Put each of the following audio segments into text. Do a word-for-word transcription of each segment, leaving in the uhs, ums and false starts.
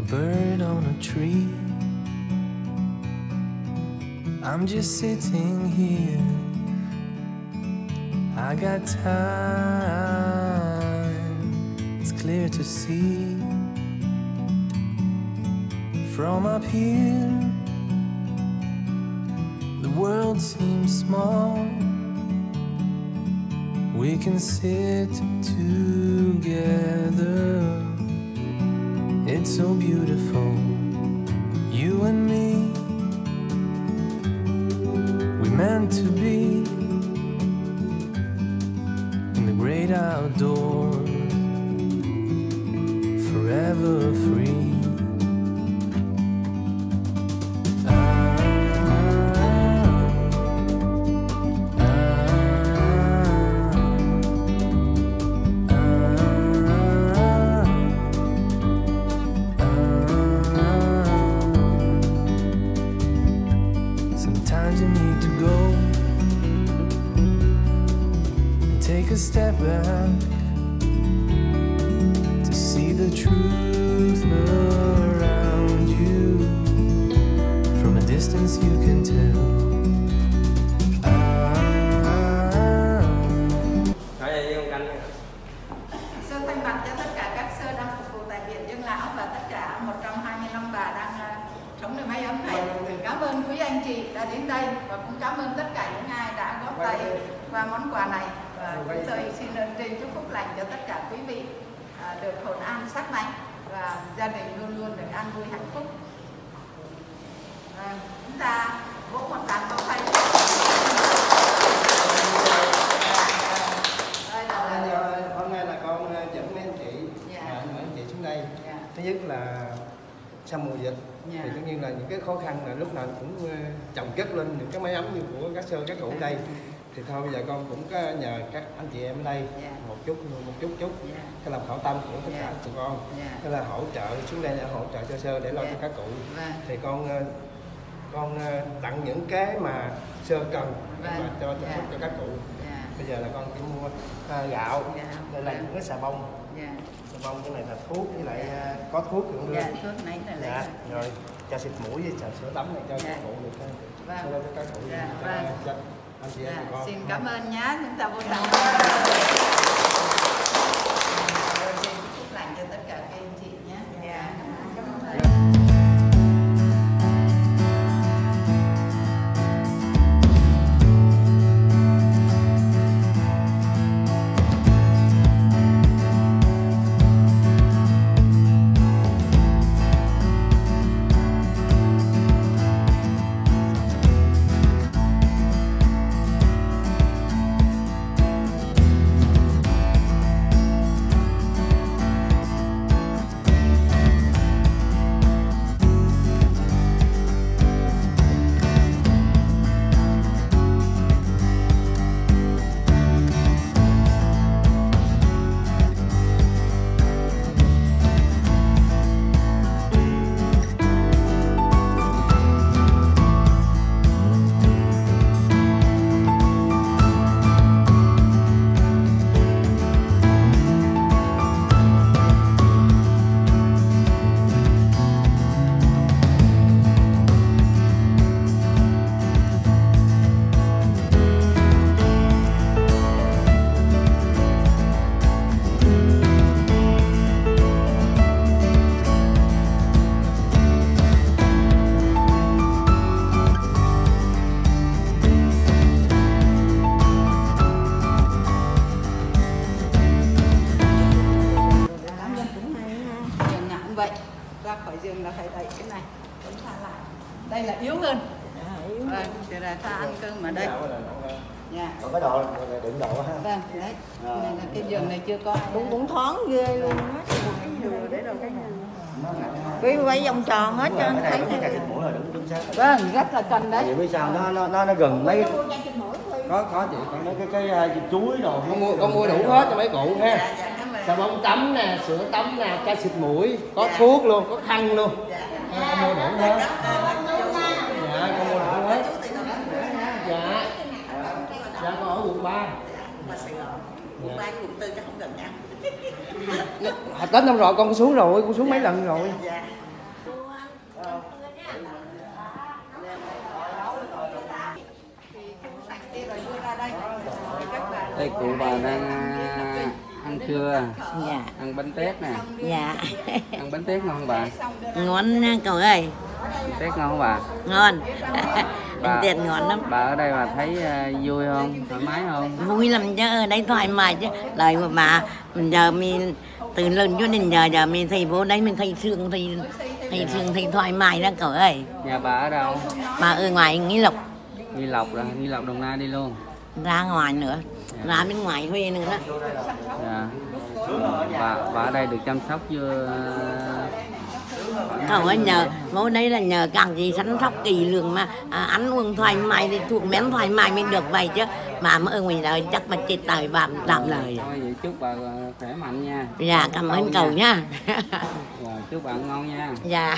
bird on a tree. I'm just sitting here. I got time. It's clear to see from up here. The world seems small. We can sit together. It's so beautiful, you and me. We meant to be in the great outdoors, forever free. Sometimes you need to go and take a step back to see the truth around you. From a distance you can tell. Sơ thay mặt cho tất cả các sơ đang phục vụ tại Viện Dương Lão và tất cả một trăm hai mươi lăm bà đang sống nơi mái ấm này, cảm ơn quý anh chị đã đến đây và cũng cảm ơn tất cả những ai đã góp tay qua món quà này. Và chúng tôi xin ơn trên chúc phúc lành cho tất cả quý vị được hồn an sắc mạnh và gia đình luôn luôn được an vui hạnh phúc. À, chúng ta vỗ một tràng pháo tay. Hôm nay là con dẫn mấy anh chị, dạ. mấy anh chị xuống đây. Dạ. Thứ nhất là sau mùa dịch, dạ. thì tất nhiên là những cái khó khăn là lúc nào cũng chồng chất lên những cái máy ấm như của các sơ các cụ ở đây. Thì thôi bây giờ con cũng có nhờ các anh chị em ở đây, yeah. một chút một chút chút yeah. cái làm khảo tâm của tất yeah. cả tụi con, yeah. cái là hỗ trợ xuống đây để hỗ trợ cho sơ để lo yeah. cho các cụ. Vâng. Thì con con tặng những cái mà sơ cần để vâng. mà cho cho, yeah. cho các cụ. Yeah. Bây giờ là con chỉ mua à, gạo, yeah. đây là những cái xà bông, yeah. xà bông cái này là thuốc với lại yeah. có thuốc cũng được. Yeah, thuốc này là dạ. Rồi cho xịt mũi với sữa tắm này cho yeah. các cụ được. Vâng. Cho các cụ. Yeah. Cho, vâng. cho, anh chị em dạ, con. xin cảm ơn nhá, chúng ta vô tặng chúc lành cho tất cả các anh chị nhé. Dạ. Cảm ơn thầy. Vậy ra khỏi giường là phải đẩy cái này, cũng xa lại. Đây là yếu hơn. Vâng, thì là ta ăn cơm ở đây. Dạ. Còn cái đồ đựng đồ ha. Vâng, đấy. À, này là cái giường này chưa có ai. Cũng cũng thoáng ghê luôn á. Để đâu cái Vì quay vòng tròn hết cho anh thấy. Vâng, rất là cần đấy. Vì biết sao nó nó nó, nó gần mấy có có chị có mấy cái cái, cái chuối đồ con mua con mua đủ hết cho mấy cụ ha. Dạ, dạ, xà bông tắm nè, sữa tắm nè, chai xịt mũi, có dạ. thuốc luôn, có khăn luôn. Dạ. À, con mua đủ hết. Dạ, con mua đủ hết. Dạ. Dạ, con ở quận ba. Mà Sài Gòn, quận ba với quận tư chắc không gần nhau. Tết năm rồi con xuống rồi, con xuống mấy lần rồi. Dạ. Đây cụ bà đang ăn trưa, Dạ. ăn bánh tét nè. Dạ. Ăn bánh tét ngon không bà? Ngon cậu ơi. Bánh tét ngon không bà? Ngon. Bà, Bánh tét ngon lắm. bà ở đây bà thấy uh, vui không? Thoải mái không? Vui lắm chứ, ở đây thoải mái chứ. Lời của bà, giờ mình từ lớn cho đến giờ, giờ mình thấy vô đây mình thấy sướng, thấy, thấy sướng, thấy thoải mái đó cậu ơi. Nhà bà ở đâu? Bà ở ngoài Nghi Lộc. Nghi Lộc rồi, Nghi Lộc Đồng Nai đi luôn. Ra ngoài nữa, ra bên ngoài Huế nữa đó. Dạ. Bà, bà ở đây được chăm sóc chưa? Cậu ơi, nhờ vô đây là nhờ càng gì sẵn sóc kỳ lường mà à, ăn uống thoải mái thì thuốc men thoải mái mới được vậy chứ. Mà mà ở ngoài đời chắc mà chết đời bà làm lời. Thôi vậy chúc bà khỏe mạnh nha. Dạ, cảm ơn cậu nha. Rồi, chúc bà ăn ngon nha. Dạ.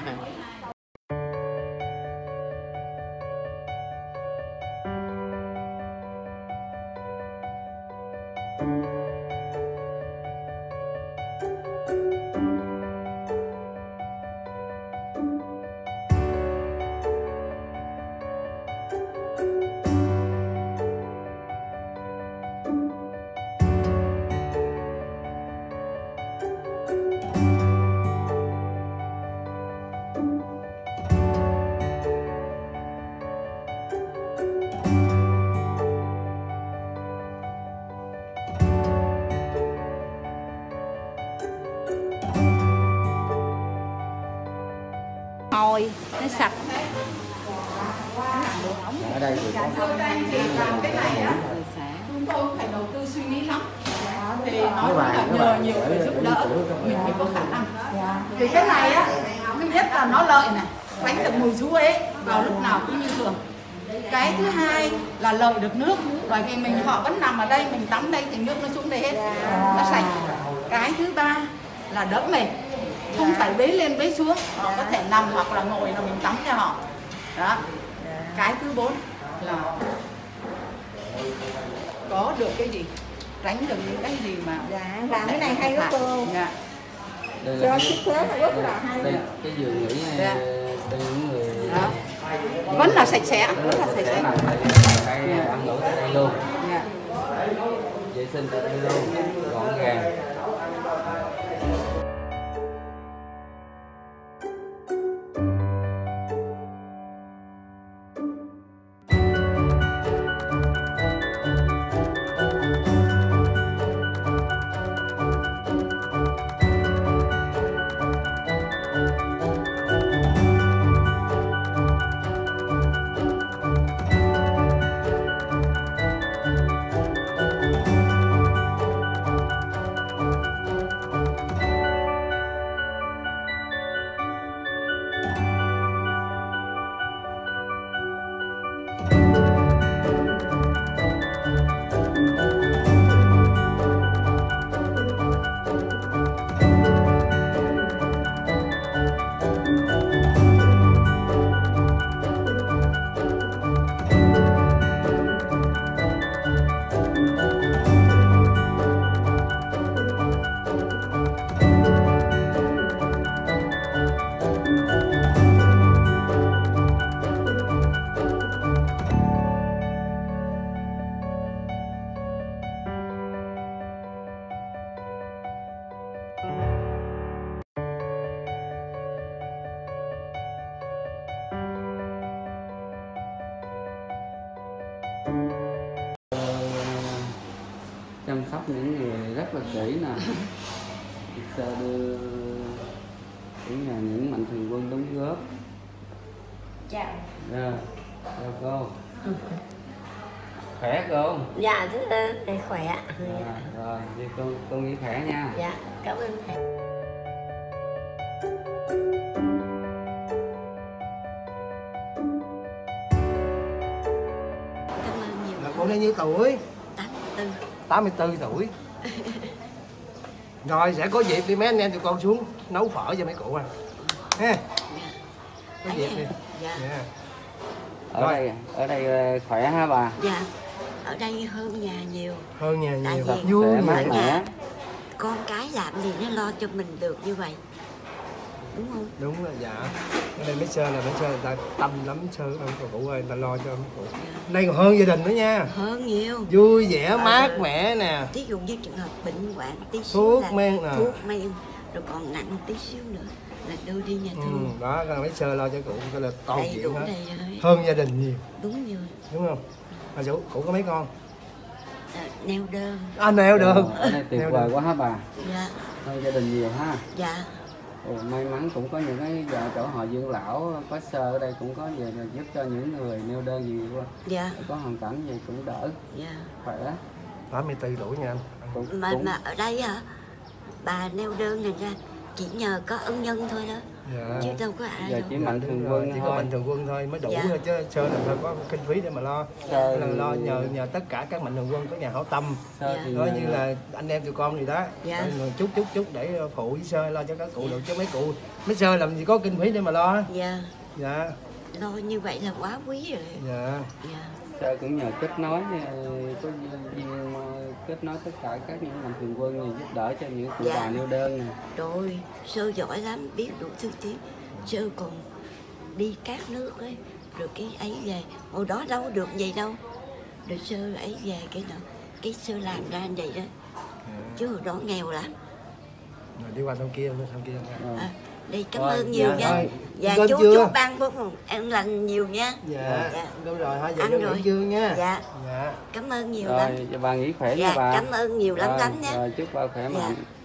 Thôi, nó sạch. Ở đây thì có cái này á, chúng tôi phải đầu tư suy nghĩ lắm. Thì nói là nhờ nhiều người giúp đỡ mình mới có khả năng. Thì cái này á, thứ nhất là nó lợi này, tránh được mùi xú ế vào lúc nào cũng như thường. Cái thứ hai là lợi được nước, bởi vì mình họ vẫn nằm ở đây, mình tắm đây thì nước nó xuống đây hết, nó sạch. Cái thứ ba là đỡ mệt, không phải bế lên bế xuống, họ có thể nằm hoặc là ngồi là mình tắm cho họ. Đó. Cái thứ bốn là có được cái gì, tránh được những cái gì mà Dạ, làm cái này hay quá cô. Dạ. đây là Cho cái, chiếc lớn rất là hay. đây, cái giường nghỉ này Dạ. từ những người Đó. Vẫn là sạch sẽ, rất là sạch sẽ. nằm tại đây ăn ngủ tại đây luôn. Dạ. Vệ sinh tại đây luôn, gọn gàng. Chăm sóc những người rất là kỹ nè. Sơ đưa những, là những mạnh thường quân đóng góp. Chào. Dạ, chào cô. Khỏe cô? Dạ, rất là khỏe. À, rồi, đi con con nghỉ khỏe nha. Dạ, cảm ơn thầy. Cảm ơn nhiều. Là cô bao nhiêu tuổi? tám mươi tư. tám mươi tư tuổi. Rồi sẽ có dịp đi mấy anh em tụi con xuống nấu phở cho mấy cụ ăn ha. Có dịp đi. Dạ. Dạ. Ở Rồi. đây ở đây khỏe hả bà? Dạ. Ở đây hơn nhà nhiều. Hơn nhà Tại nhiều. vì Vui khỏe mát vậy. mẻ. Con cái làm gì nó lo cho mình được như vậy. đúng không? Đúng rồi, dạ. Ở đây mấy sơ là mấy sơ người ta tâm lắm sơ ông cụ ơi, người ta lo cho mấy cụ. Đây còn hơn gia đình nữa nha. Hơn nhiều. Vui vẻ, Ờ, mát mẻ nè. Ví dụ như trường hợp bệnh hoạn tí xíu Thuốc là men nè. thuốc men, rồi còn nặng tí xíu nữa là đưa đi nhà Ừ, thương. đó, cái mấy sơ lo cho cụ cái là toàn Đầy chuyện đủ hết. đầy rồi. Hơn gia đình nhiều, Đúng rồi. đúng không? Mà cụ, cụ có mấy con? À, neo đơn. À, neo đơn. Ở đây tuyệt Neo vời đơn. quá hả bà? Dạ. Hơn gia đình nhiều ha. Dạ. Ồ, may mắn cũng có những cái giờ chỗ họ dưỡng lão có sơ ở đây cũng có về là giúp cho những người neo đơn gì quá. Dạ. Có hoàn cảnh gì cũng đỡ Dạ. khỏe. tám mươi tư tuổi nha anh. Cũng, Mà cũng mà ở đây hả? Bà neo đơn này ra chỉ nhờ có ân nhân thôi đó. Dạ. Chứ đâu có ai giờ đâu. chỉ mạnh Đúng thường rồi, quân chỉ có thôi. mạnh thường quân thôi mới đủ Dạ. thôi chứ sơ là phải có kinh phí để mà lo. Sơ Là thì- lo nhờ nhờ tất cả các mạnh thường quân có nhà hảo tâm. Sơ Dạ. thì Nói nhờ- như là anh em tụi con gì đó. Dạ. Rồi chút chút chút để phụ với sơ lo cho các cụ được chứ mấy cụ mấy sơ làm gì có kinh phí để mà lo. Dạ. Dạ. Lo như vậy là quá quý rồi. Dạ. Dạ. Sơ cũng nhờ kết nối ờ, có duyên ờ, kết nối tất cả các những mạnh thường quân này giúp đỡ cho những cụ Dạ. bà neo đơn này. Rồi, Sơ giỏi lắm, biết đủ thứ tiếng. Sơ còn đi các nước ấy, rồi cái ấy về. Hồi đó đâu có được vậy đâu. Rồi Sơ ấy về cái đó, cái Sơ làm ra như vậy đó. Chứ hồi đó nghèo lắm. Rồi đi qua thăm kia, thăm kia. Ờ. À, đi cảm Rồi, ơn nhiều dạ, nha. rồi. Dạ, Cơm chú chưa? chú ban phúc ăn lành nhiều nha. Dạ. Dạ. Đúng rồi, thôi về Ăn vô rồi. nghỉ trưa nha. Dạ, Dạ. cảm ơn nhiều lắm. Rồi, bà nghỉ khỏe nha Dạ, bà. cảm ơn nhiều lắm Rồi, lắm nha. rồi, chúc bà khỏe Dạ. mạnh.